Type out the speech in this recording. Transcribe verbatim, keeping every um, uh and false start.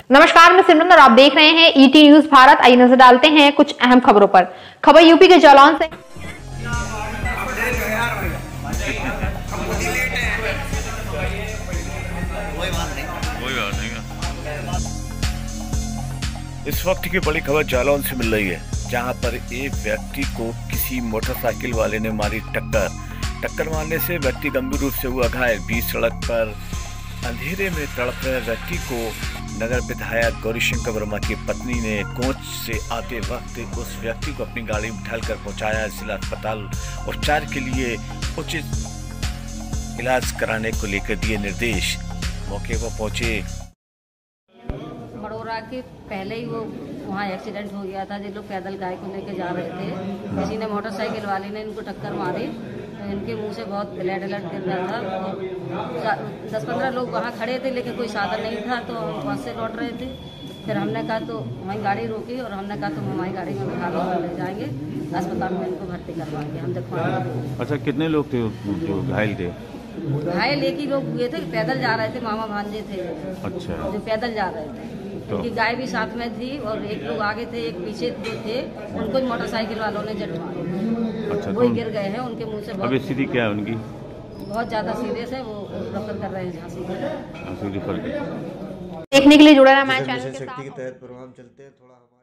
नमस्कार, मैं सिमरन और आप देख रहे हैं ईटी न्यूज भारत। आइए नजर डालते हैं कुछ अहम खबरों पर। खबर यूपी के जालौन से। इस वक्त की बड़ी खबर जालौन से मिल रही है, जहां पर एक व्यक्ति को किसी मोटरसाइकिल वाले ने मारी टक्कर। टक्कर मारने से व्यक्ति गंभीर रूप से हुआ घायल। बीच सड़क पर अंधेरे में तड़प रहे व्यक्ति को नगर विधायक गौरीशंकर वर्मा की पत्नी ने कोच से आते वक्त उस व्यक्ति को अपनी गाड़ी में ढालकर पहुंचाया जिला अस्पताल। उपचार के लिए उचित इलाज कराने को लेकर दिए निर्देश। मौके पर पहुंचे बड़ोरा के पहले ही वो वहाँ एक्सीडेंट हो गया था। जो लोग पैदल गाय को लेकर जा रहे थे, किसी ने मोटरसाइकिल वाले ने इनको टक्कर मारी तो इनके मुंह से बहुत ब्लड अलर्ट गिर रहा था। और दस पंद्रह लोग वहाँ खड़े थे, लेकिन कोई साधन नहीं था, तो हम बस से लौट रहे थे। फिर हमने कहा तो हमारी गाड़ी रोकी और हमने कहा तो हम हमारी गाड़ी में बिठा लो, ले जाएंगे अस्पताल में, इनको भर्ती करवाएंगे, हम दिखवाएंगे। अच्छा, कितने लोग थे जो घायल थे? घायल एक ही लोग हुए थे, पैदल जा रहे थे, मामा भांजे थे। अच्छा, जो पैदल जा रहे थे, तो उनकी गाय भी साथ में थी और एक लोग आगे थे, एक पीछे जो थे, उनको मोटरसाइकिल वालों ने जट मारा। अच्छा, वही गिर गए हैं, उनके मुंह से बहुत। अभी स्थिति क्या है उनकी? बहुत ज्यादा सीरियस है, वो रेफर कर रहे हैं झांसी में। देखने के लिए जुड़ा रहा हमारे चैनल के साथ। शक्ति के तहत प्रोग्राम चलते हैं थोड़ा।